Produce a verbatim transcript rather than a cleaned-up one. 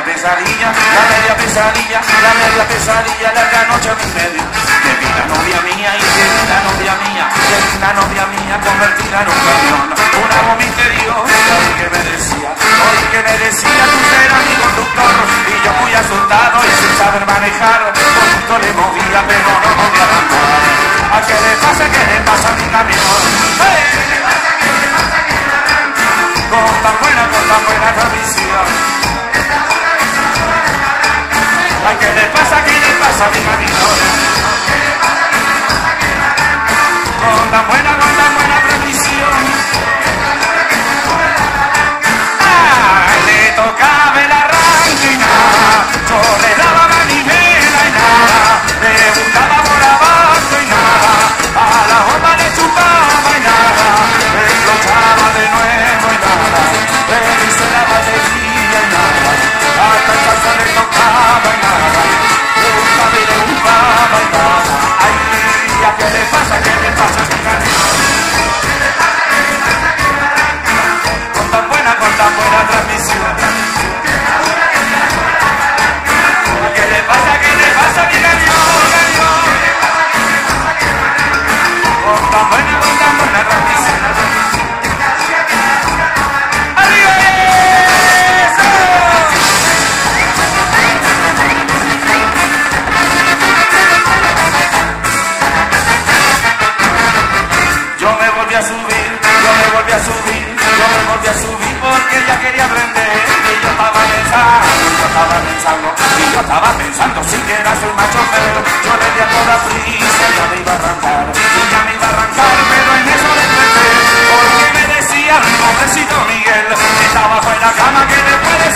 media pesadilla, la media pesadilla, la media pesadilla, larga noche a mi medio. Que vi la novia mía y que vi la novia mía, que vi la novia mía convertida en un camión. Una voz misteriosa que me decía, oye que me decía, tú serás mi conductor. Y yo muy asustado y sin saber manejar, poquito le movía pero no podía arrancar. ¿A qué le pasa, qué le pasa a mi camión? ¡Hey! Con tan buena, con tan buena transmisión. Ay, ¿qué le pasa, qué le pasa a mi camión? Con tan buena, con tan buena transmisión. Ah, le tocaba el arranque y nada, yo le daba manivela y nada, le buscaba por abajo y nada, a la bomba le chupaba y nada, le explochaba de nuevo y nada, le hice la batería y nada, hasta el salsa le tocaba y nada, le buscaba y le buscaba y nada. Ay, ¿qué le pasa, qué le pasa a mi camión? Con tan buena, con tan buena transmisión. ¿Qué le pasa, qué le pasa a mi camión, camión? Con tan buena, con tan buena transmisión. ¡Arriba eso! Yo me volví a subir, yo me volví a subir, yo me volví a subir porque ella quería aprender. Y yo estaba pensando, yo estaba pensando, y yo estaba pensando si quiera ser macho, pero yo le di a toda prisa, ya me iba a arrancar, y ya me iba a arrancar, pero en eso le desperté, porque me decía mi pobrecito Miguel, que estaba abajo en la cama, que después de